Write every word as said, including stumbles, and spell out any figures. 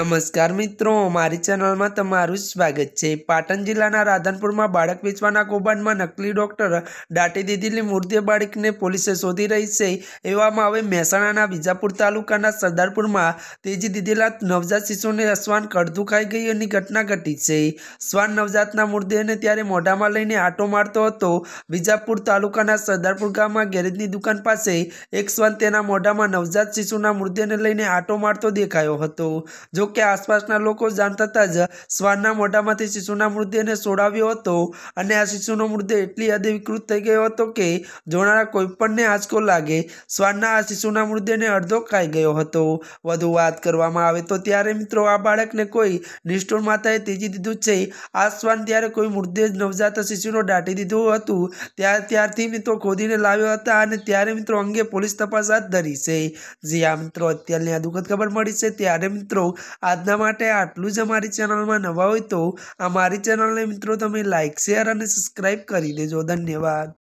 નમસ્કાર મિત્રો, મારી ચેનલમાં તમારું સ્વાગત છે। પાટણ જિલ્લાના રાધનપુરમાં બાળક વેચવાના કૌભાંડમાં નકલી ડોક્ટર દાટી દીધેલી મૃતદેહ બાળકને પોલીસે શોધી રહી છે। એવામાં હવે મહેસાણાના વિજાપુર તાલુકાના સરદારપુરમાં તેજી દીધેલા નવજાત શિશુને શ્વાન કડધું ખાઈ ગયાની ઘટના ઘટી છે। શ્વાન નવજાતના મૃતદેહને ત્યારે મોઢામાં લઈને આંટો મારતો હતો। વિજાપુર તાલુકાના સરદારપુર ગામમાં ગેરેજની દુકાન પાસે એક શ્વાન તેના મોઢામાં નવજાત શિશુના મૃતદેહને લઈને આંટો મારતો દેખાયો હતો। જો કે આસપાસના લોકો જાણ થતાં જ શ્વાનના મોઢામાંથી શિશુના મૃતદેહને છોડાવ્યો હતો અને આ શિશુનો મૃતદેહ એટલી હદે વિકૃત થઈ ગયો હતો કે જોનારા કોઈપણને આંચકો લાગે। શ્વાનના આ શિશુના મૃતદેહને અડધો ખાઈ ગયો હતો। વધુ વાત કરવામાં આવે તો ત્યારે મિત્રો આ બાળકને કોઈ નિષ્ઠુર માતાએ ત્યજી દીધું છે। આ શ્વાન ત્યારે કોઈ મૃતદેહ નવજાત શિશુનો દાટી દીધું હતું ત્યારે ત્યારથી મિત્રો ખોદીને લાવ્યો હતા અને ત્યારે મિત્રો અંગે પોલીસ તપાસ હાથ ધરી છે। જી હા મિત્રો, અત્યારની આ દુઃખદ ખબર મળી છે ત્યારે મિત્રો આજના માટે આટલું જ। અમારી ચેનલમાં નવા હોય તો અમારી ચેનલને મિત્રો તમે લાઈક શેર અને સબસ્ક્રાઈબ કરી દેજો। ધન્યવાદ।